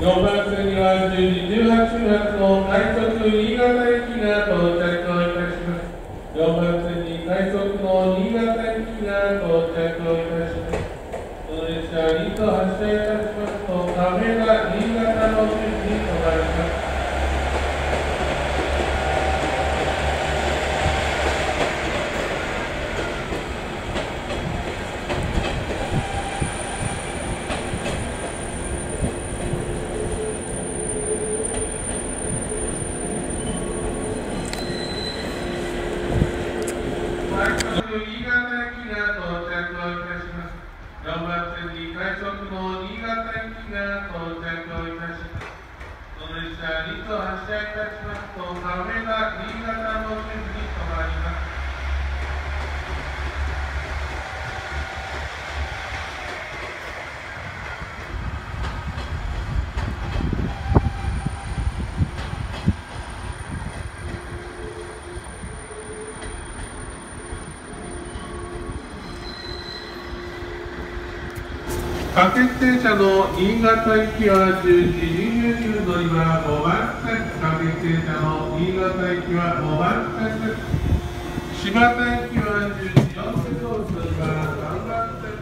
4番線には10時18分発の快速新潟駅が到着をいたします。4番線に快速の新潟駅が到着をいたします。この列車2と発車いたしますと、亀田、新潟の順に停まります。新潟駅が到着をいたします。4番線に快速の新潟駅が到着をいたします。この列車2と発車いたしますと、亀田、新潟の順に停まります。各駅停車の新潟行きは10時29乗りは5番線、各駅停車の新潟行きは5番線です。新発田行きは10時40分乗りは3番線。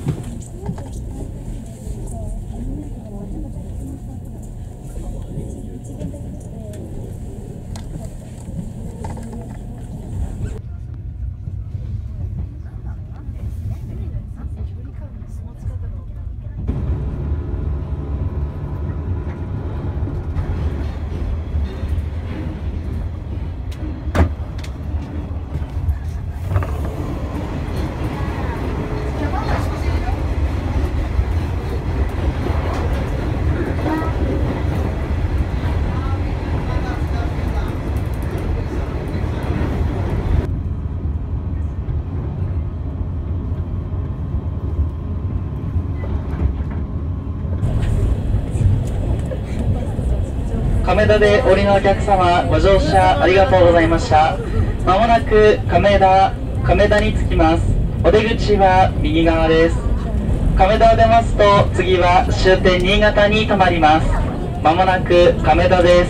亀田でお降りのお客様、ご乗車ありがとうございました。まもなく亀田に着きます。お出口は右側です。亀田を出ますと、次は終点新潟に停まります。まもなく亀田です。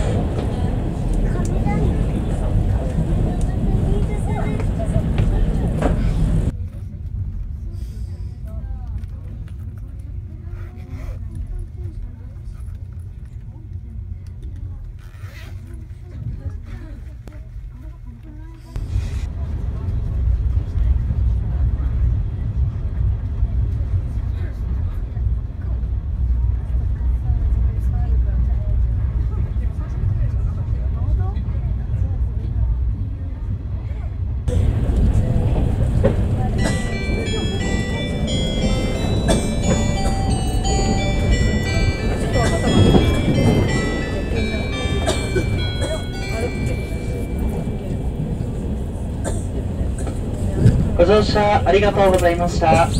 ご乗車ありがとうございました。あ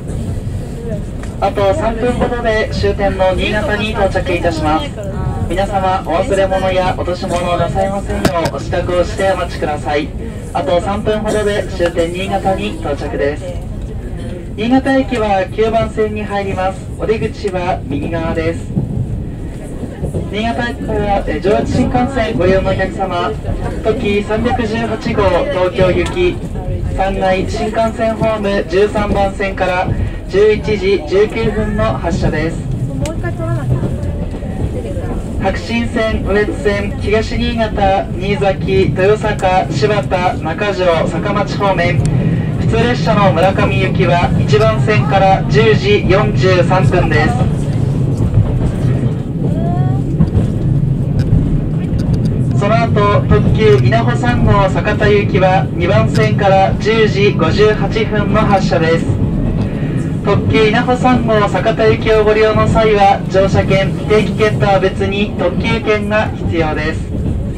と3分ほどで終点の新潟に到着いたします。皆様、お忘れ物や落とし物をなさいませんようお支度をしてお待ちください。あと3分ほどで終点新潟に到着です。新潟駅は9番線に入ります。お出口は右側です。新潟駅から上越新幹線ご利用のお客様、特急318号東京行き山内新幹線ホーム13番線から11時19分の発車です。白新線、羽越線、東新潟、新崎、豊坂、新発田、中条、坂町方面、普通列車の村上行きは1番線から10時43分です。その後、特急稲穂3号酒田行きは2番線から10時58分の発車です。特急稲穂3号酒田行きをご利用の際は、乗車券、定期券とは別に特急券が必要です。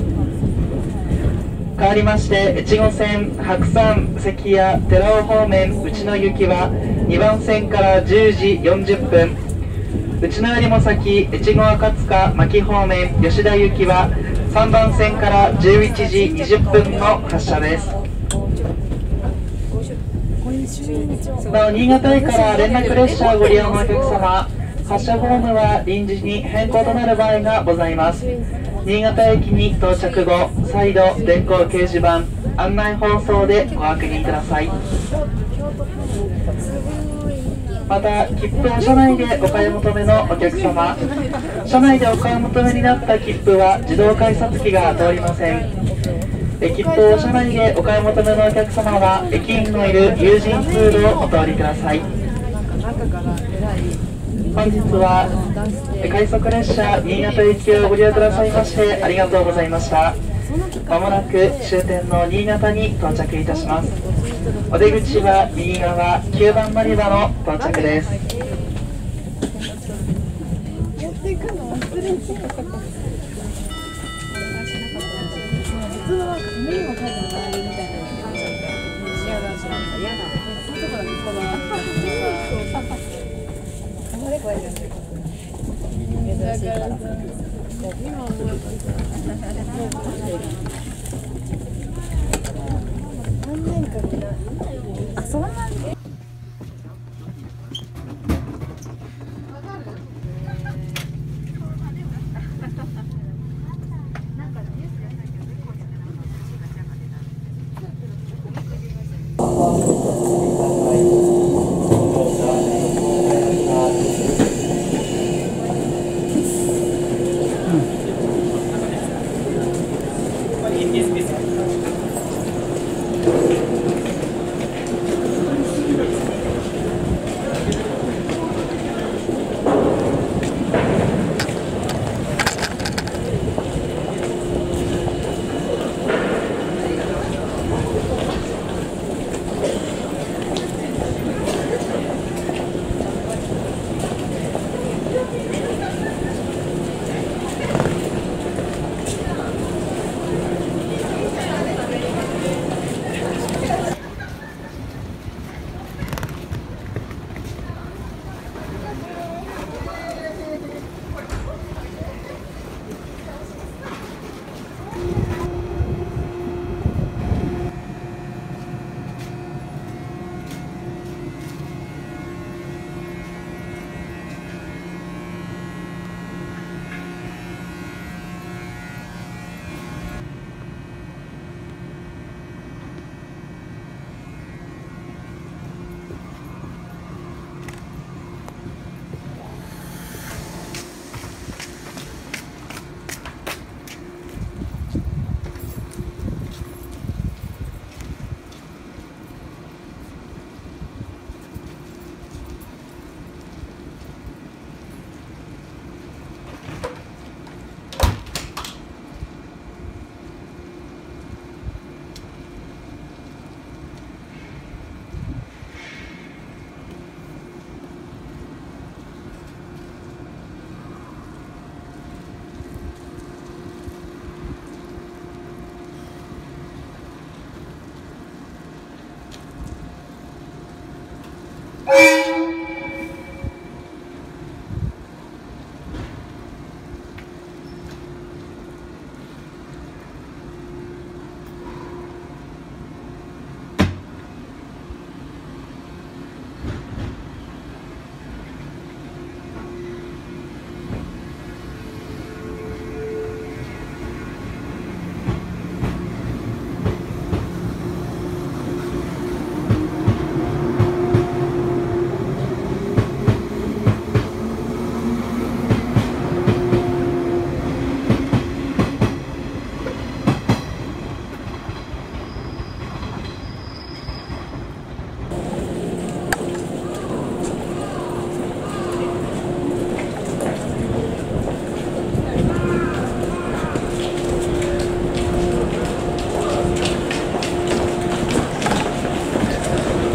変わりまして、越後線白山関谷寺尾方面内野行きは2番線から10時40分、内野よりも先越後赤塚牧方面吉田行きは3番線から11時20分の発車です。なお、新潟駅から連絡列車をご利用のお客様、 発車ホームは臨時に変更となる場合がございます。新潟駅に到着後、再度電光掲示板、案内放送でご確認ください。また、切符を車内でお買い求めのお客様、車内でお買い求めになった切符は自動改札機が通りません。切符を車内でお買い求めのお客様は、駅員のいる有人通路をお通りください。本日は快速列車新潟行きをご利用くださいましてありがとうございました。まもなく終点の新潟に到着いたします。お出口は右側9番乗り場の到着です。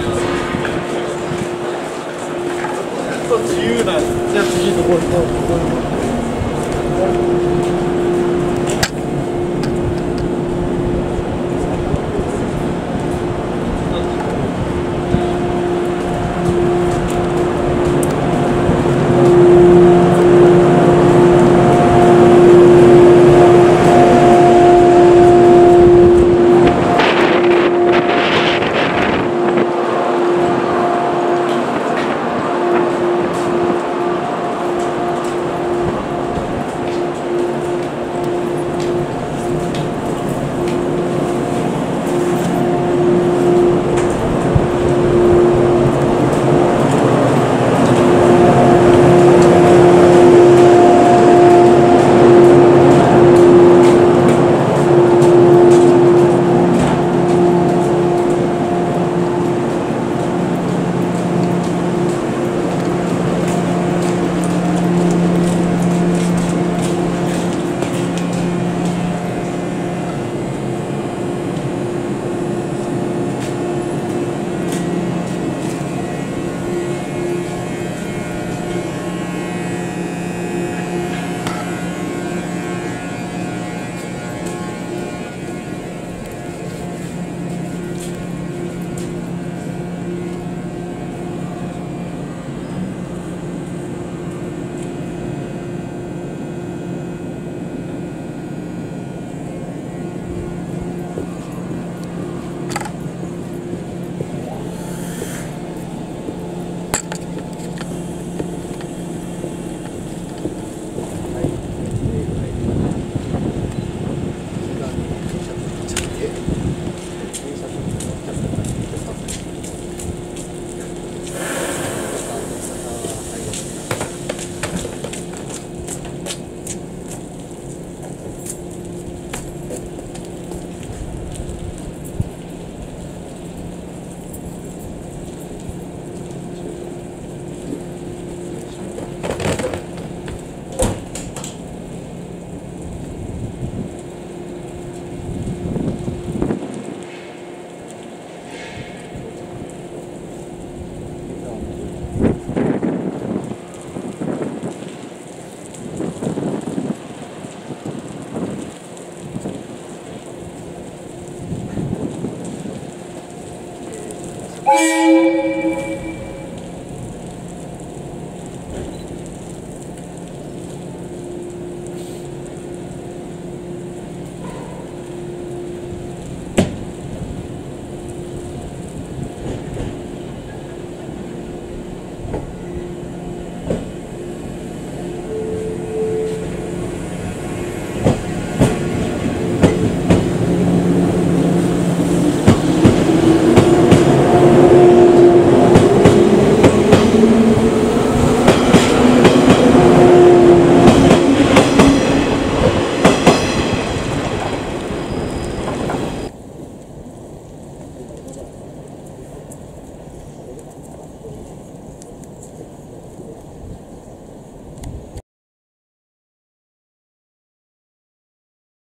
自由な、じゃあ次どこ行こう。